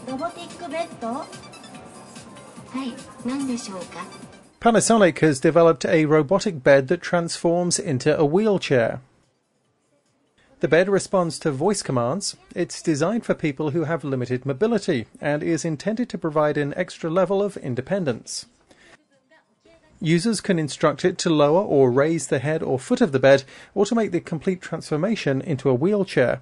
Panasonic has developed a robotic bed that transforms into a wheelchair. The bed responds to voice commands. It's designed for people who have limited mobility and is intended to provide an extra level of independence. Users can instruct it to lower or raise the head or foot of the bed, or to make the complete transformation into a wheelchair.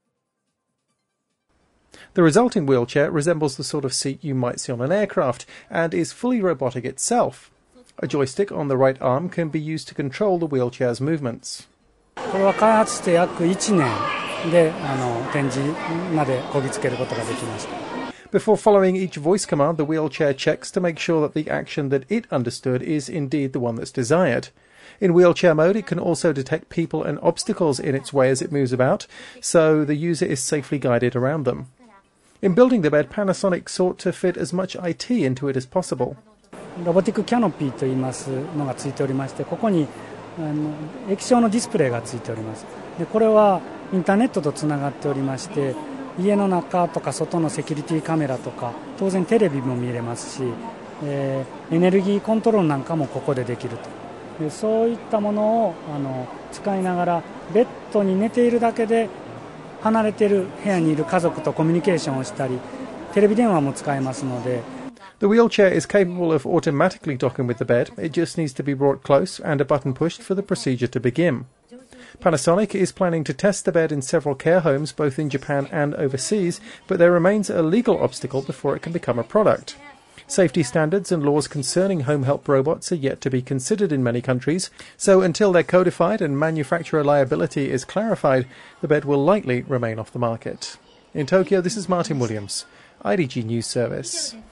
The resulting wheelchair resembles the sort of seat you might see on an aircraft and is fully robotic itself. A joystick on the right arm can be used to control the wheelchair's movements. これは開発して約1年で展示までこぎつけることができました。 Before following each voice command, the wheelchair checks to make sure that the action that it understood is indeed the one that's desired. In wheelchair mode, it can also detect people and obstacles in its way as it moves about, so the user is safely guided around them. In building the bed, Panasonic sought to fit as much IT into it as possible. ロボティックキャノピーといいますのがついておりまして、ここに液晶のディスプレイがついております。で、これはインターネットとつながっておりまして、家の中とか外のセキュリティカメラとか、当然テレビも見れますし、エネルギーコントロールなんかもここでできると。で、そういったものを使いながらベッドに寝ているだけで離れている部屋にいる家族とコミュニケーションをしたり、テレビ電話も使えますので。 The wheelchair is capable of automatically docking with the bed. It just needs to be brought close and a button pushed for the procedure to begin. Panasonic is planning to test the bed in several care homes, both in Japan and overseas, but there remains a legal obstacle before it can become a product. Safety standards and laws concerning home help robots are yet to be considered in many countries, so until they're codified and manufacturer liability is clarified, the bed will likely remain off the market. In Tokyo, this is Martin Williams, IDG News Service.